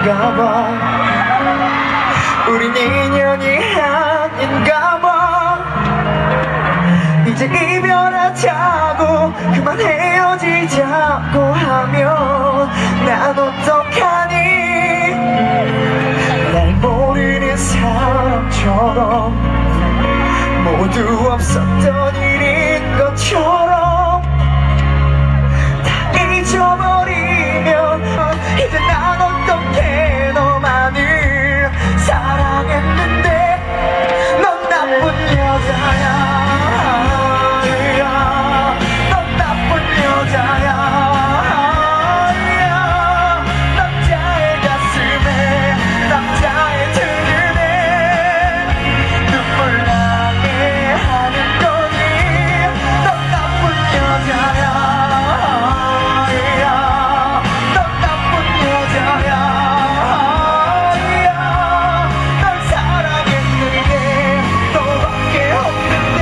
아닌가 봐. 우린 인연이 아닌가 봐. 이제 이별하자고 그만 헤어지자고 하면 난 어떡하니. 날 모르는 사람처럼 모두 없었던 일인 것처럼 다 잊어버리면 이제 난 어떻게 너만을 사랑했는데 넌 나쁜 여자야. 넌 나쁜 여자야. 남자의 가슴에 남자의 등에 눈물 나게 하는 거니. 넌 나쁜 여자야. 넌 나쁜 여자야. 널 사랑했는 게 너밖에 없는데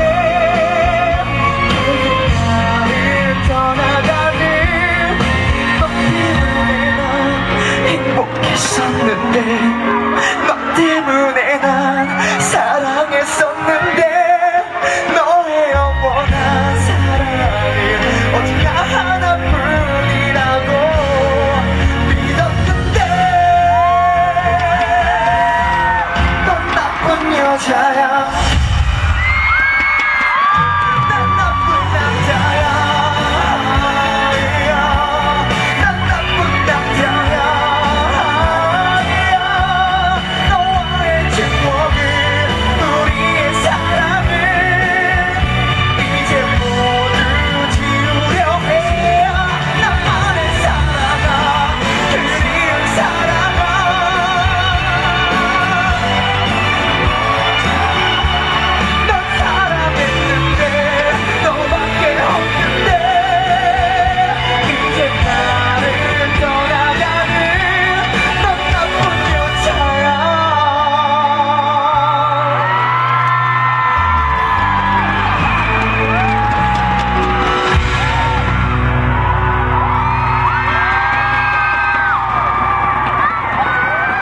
나를 떠나가는 너 때문에 난 행복했었는데.